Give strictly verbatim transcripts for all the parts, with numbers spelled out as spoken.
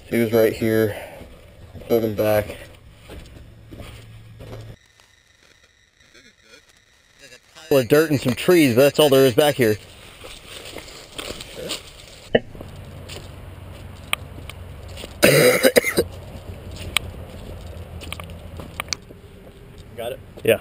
He was right here, looking back. Full of dirt and some trees, but that's all there is back here. Got it? Yeah.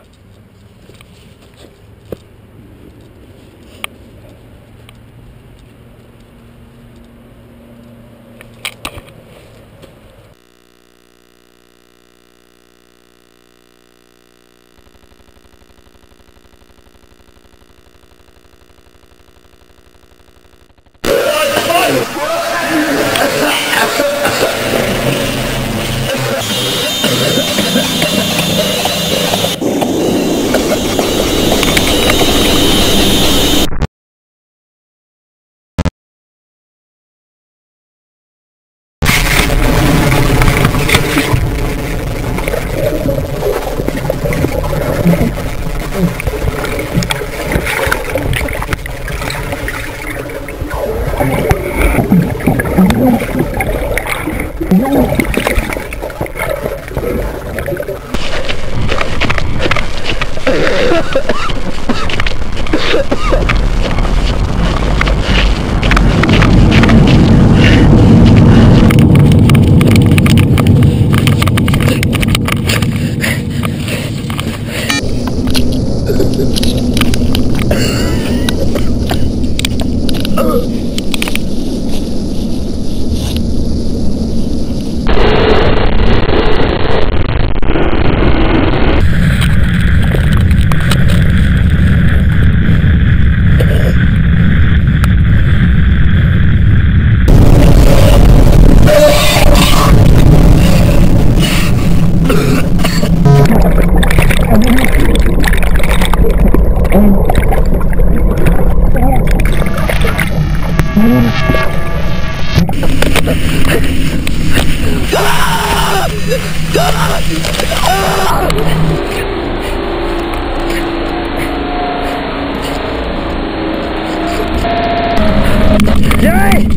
Jay!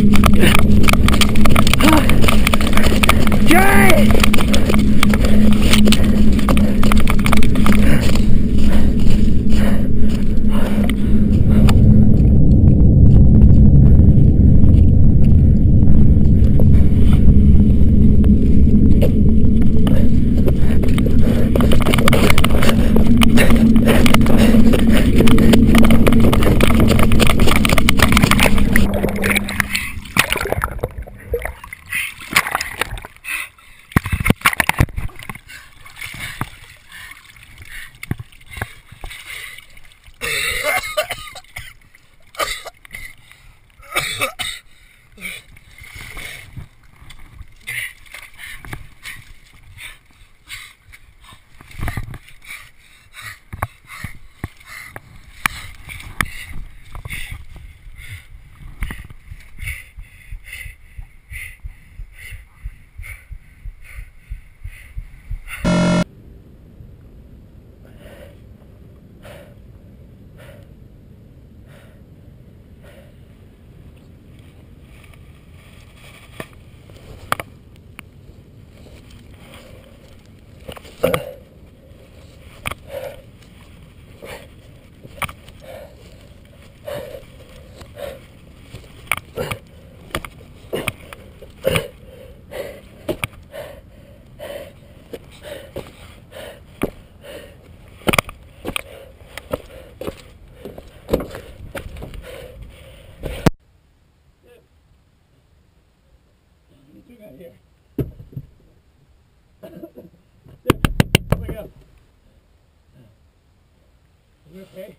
Jay! Here. Wake up. Are you okay?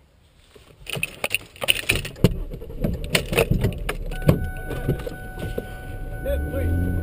Dad, please.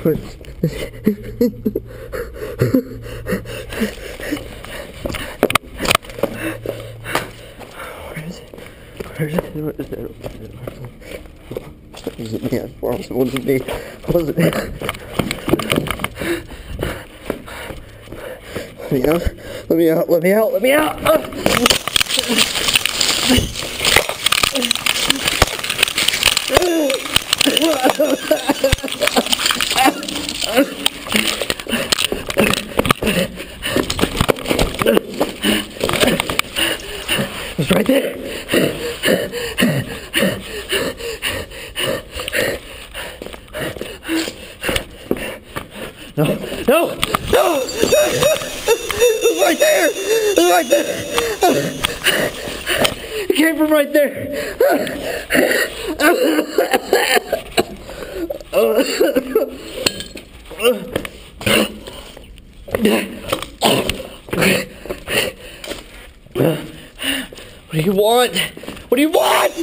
Where is it? Where is it? Where is it? Was it me? I promise it wasn't me. Was it? Let me out. Let me out. Let me out. Let me out. Oh. It's right there. No, no, no! It's right there! It's right there! It came from right there! What do you want? What do you want?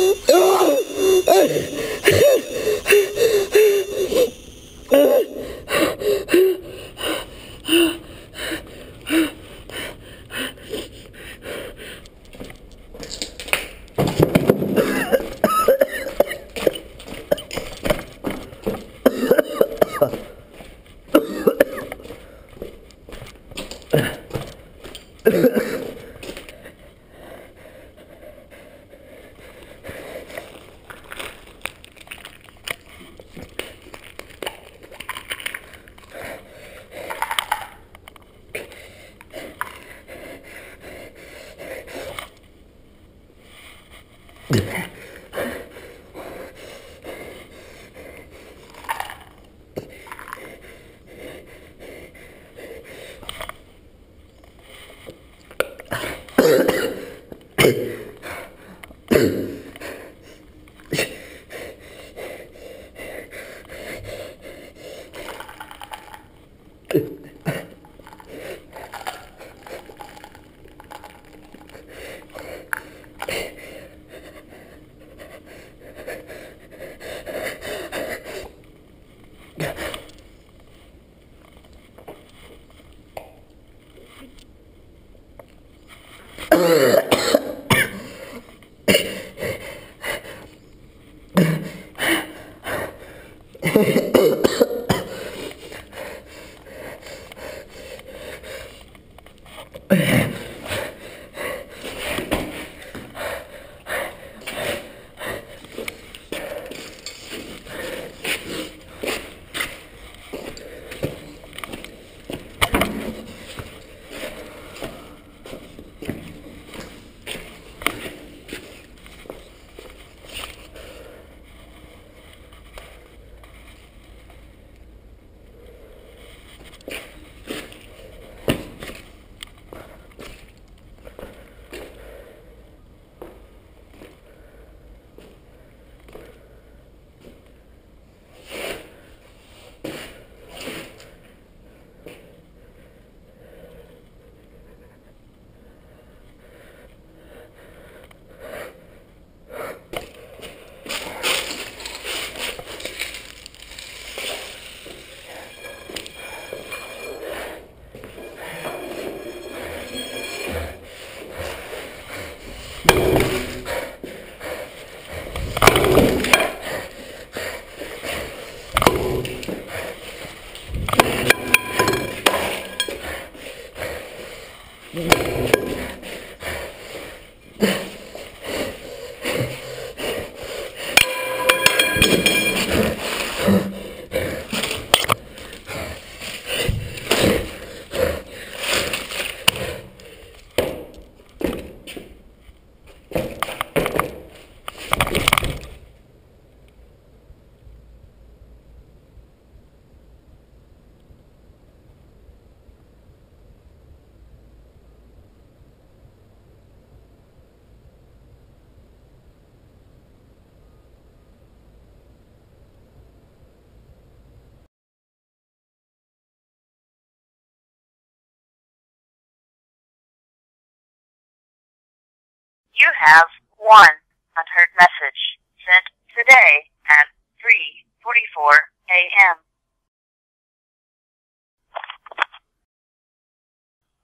You have one unheard message sent today at three forty-four a m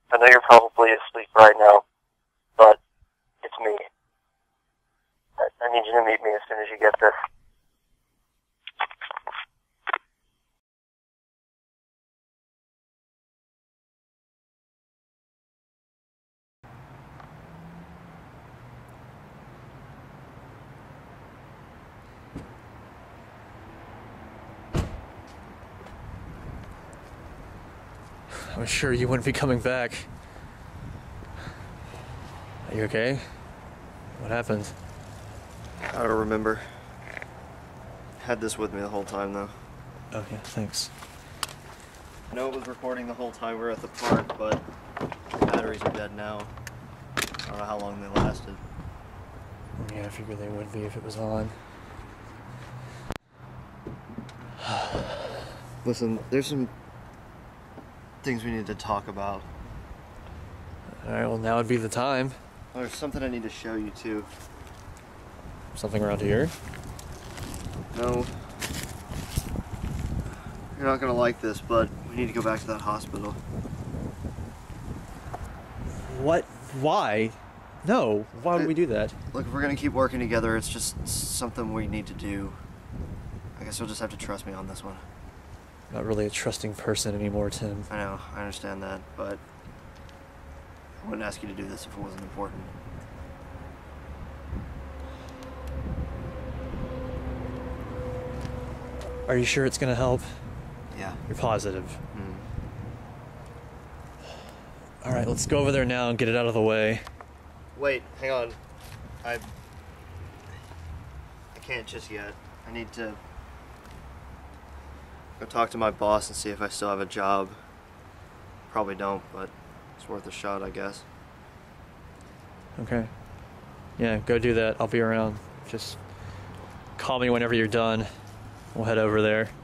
I know you're probably asleep right now, but it's me. I, I need you to meet me as soon as you get this. I was sure you wouldn't be coming back. Are you okay? What happened? I don't remember. Had this with me the whole time, though. Okay, thanks. I know it was recording the whole time we were at the park, but the batteries are dead now. I don't know how long they lasted. Yeah, I figured they would be if it was on. Listen, there's some things we need to talk about. Alright, well now would be the time. There's something I need to show you, too. Something around here? No. You're not gonna like this, but we need to go back to that hospital. What? Why? No. Why would we do that? Look, if we're gonna keep working together, it's just something we need to do. I guess you'll just have to trust me on this one. Not really a trusting person anymore, Tim. I know, I understand that, but I wouldn't ask you to do this if it wasn't important. Are you sure it's gonna help? Yeah. You're positive. Mm. Alright, let's go over there now and get it out of the way. Wait, hang on. I... I can't just yet. I need to go talk to my boss and see if I still have a job. Probably don't, but it's worth a shot, I guess. Okay. Yeah, go do that. I'll be around. Just call me whenever you're done. We'll head over there.